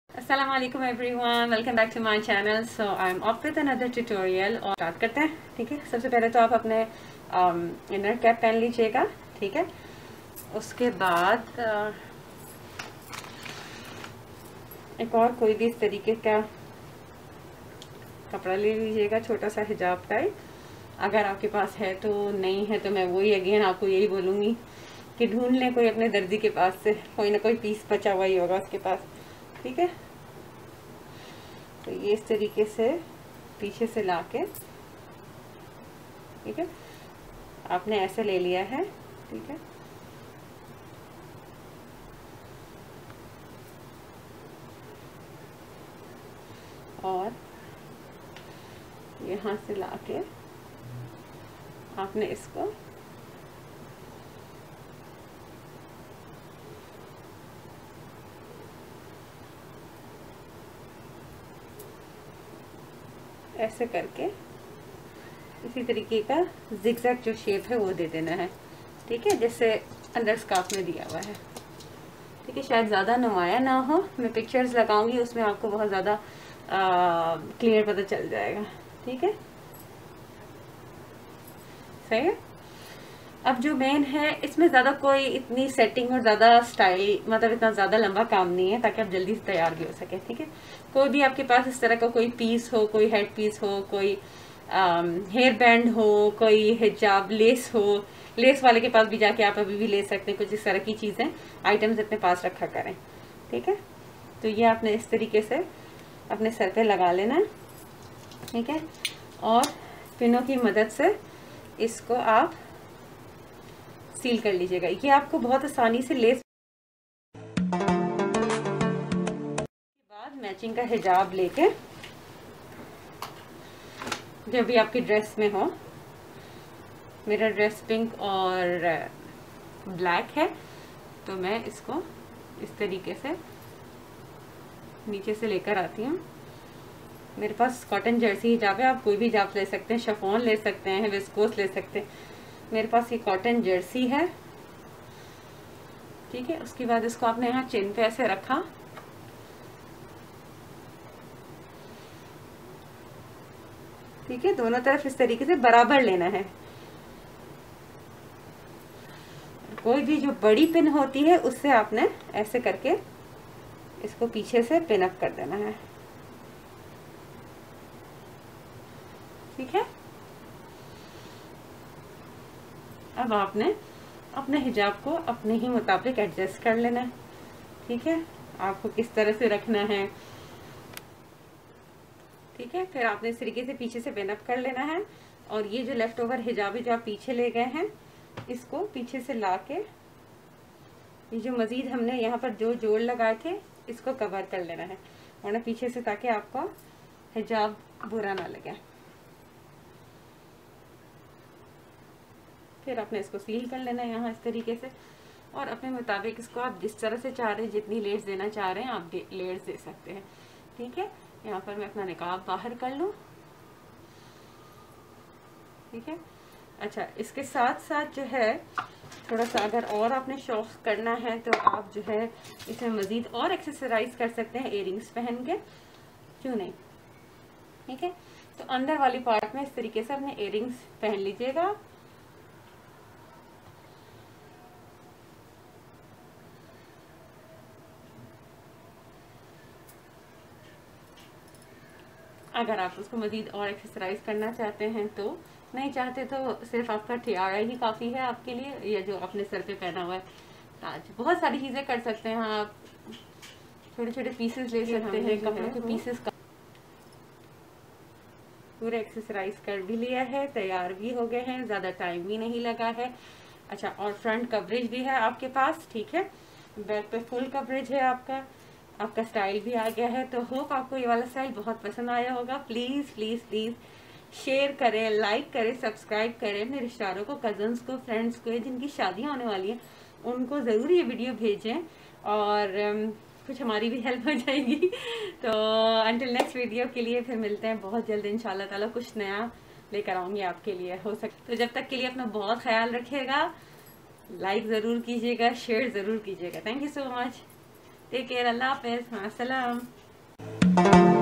अस्सलाम वालेकुम everyone, welcome back to my channel. So I am off with another tutorial और start करते हैं। ठीक है, सबसे पहले तो आप अपने इनर कैप पहन लीजिएगा। ठीक है, उसके बाद एक और कोई भी इस तरीके का कपड़ा ले लीजिएगा, छोटा सा हिजाब टाइप। अगर आपके पास है तो, नहीं है तो मैं वही अगेन आपको यही बोलूँगी कि ढूंढ लें कोई अपने दर्जी के पास से, कोई ना कोई पीस बचा हुआ ही होगा उसके पास। ठीक है, तो ये इस तरीके से पीछे से लाके, ठीक है, आपने ऐसे ले लिया है। ठीक है, और यहाँ से लाके आपने इसको ऐसे करके इसी तरीके का जिगजैग जो शेप है वो दे देना है। ठीक है, जैसे अंडर स्कार्फ में दिया हुआ है। ठीक है, शायद ज़्यादा नुमाया ना हो, मैं पिक्चर्स लगाऊंगी उसमें आपको बहुत ज़्यादा क्लियर पता चल जाएगा। ठीक है, सही है। अब जो मेन है, इसमें ज़्यादा कोई इतनी सेटिंग और ज़्यादा स्टाइल, मतलब इतना ज़्यादा लंबा काम नहीं है, ताकि आप जल्दी से तैयार भी हो सके। ठीक है, कोई भी आपके पास इस तरह का कोई पीस हो, कोई हेड पीस हो, कोई हेयर बैंड हो, कोई हिजाब लेस हो, लेस वाले के पास भी जाके आप अभी भी ले सकते हैं। कुछ इस तरह की चीज़ें, आइटम्स अपने पास रखा करें। ठीक है, तो ये आपने इस तरीके से अपने सर पे लगा लेना है। ठीक है, और पिनों की मदद से इसको आप सील कर लीजिएगा। ये आपको बहुत आसानी से लेस के बाद मैचिंग का हिजाब लेके, जो भी आपकी ड्रेस में हो, मेरा ड्रेस पिंक और ब्लैक है, तो मैं इसको इस तरीके से नीचे से लेकर आती हूँ। मेरे पास कॉटन जर्सी हिजाब है, आप कोई भी हिजाब ले सकते हैं, शिफॉन ले सकते हैं, विस्कोस ले सकते हैं। मेरे पास ये कॉटन जर्सी है। ठीक है, उसके बाद इसको आपने यहाँ चिन पे ऐसे रखा, ठीक है, दोनों तरफ इस तरीके से बराबर लेना है। कोई भी जो बड़ी पिन होती है उससे आपने ऐसे करके इसको पीछे से पिन अप कर देना है। ठीक है, अब आपने अपने हिजाब को अपने ही मुताबिक एडजस्ट कर लेना है। ठीक है, आपको किस तरह से रखना है। ठीक है, फिर आपने इस तरीके से पीछे से पिन अप कर लेना है, और ये जो लेफ्ट ओवर हिजाब जो आप पीछे ले गए हैं, इसको पीछे से लाके ये जो मजीद हमने यहाँ पर जो जोड़ लगाए थे, इसको कवर कर लेना है, वरना पीछे से, ताकि आपका हिजाब बुरा ना लगे। फिर आपने इसको सील कर लेना है यहाँ इस तरीके से, और अपने मुताबिक इसको आप जिस तरह से चाह रहे हैं, जितनी लेयर्स देना चाह रहे हैं आप लेयर्स दे सकते हैं। ठीक है, यहाँ पर मैं अपना निकाब बाहर कर लूँ। ठीक है, अच्छा, इसके साथ साथ जो है थोड़ा सा अगर और आपने शौक करना है तो आप जो है इसमें मजीद और एक्सेसराइज कर सकते हैं, इयरिंग्स पहन के, क्यों नहीं। ठीक है, तो अंदर वाली पार्ट में इस तरीके से अपने इयरिंग्स पहन लीजिएगा। अगर आप उसको मजीद और एक्सेसराइज करना चाहते हैं तो, नहीं चाहते तो सिर्फ आपका टियारा ही काफ़ी है आपके लिए, या जो अपने सर पे पहना हुआ है ताज। बहुत सारी चीज़ें कर सकते हैं आप, छोटे छोटे पीसेस ले सकते हैं, कपड़ों के पीसेस का पूरे एक्सेसराइज कर भी लिया है, तैयार भी हो गए हैं, ज़्यादा टाइम भी नहीं लगा है। अच्छा, और फ्रंट कवरेज भी है आपके पास। ठीक है, बैक पे फुल कवरेज है आपका स्टाइल भी आ गया है। तो होप आपको ये वाला स्टाइल बहुत पसंद आया होगा। प्लीज़ प्लीज़ प्लीज़ शेयर करें, लाइक करें, सब्सक्राइब करें। अपने रिश्तेदारों को, कजन्स को, फ्रेंड्स को, जिनकी शादियाँ होने वाली हैं, उनको ज़रूर ये वीडियो भेजें, और कुछ हमारी भी हेल्प हो जाएगी। तो अंटिल नेक्स्ट वीडियो के लिए फिर मिलते हैं बहुत जल्द इंशाल्लाह ताला। कुछ नया लेकर आऊँगी आपके लिए, हो सकता। तो जब तक के लिए अपना बहुत ख्याल रखिएगा, लाइक ज़रूर कीजिएगा, शेयर ज़रूर कीजिएगा। Thank you so much. Take care, अल्लाह हाफिज़, माअस्सलाम।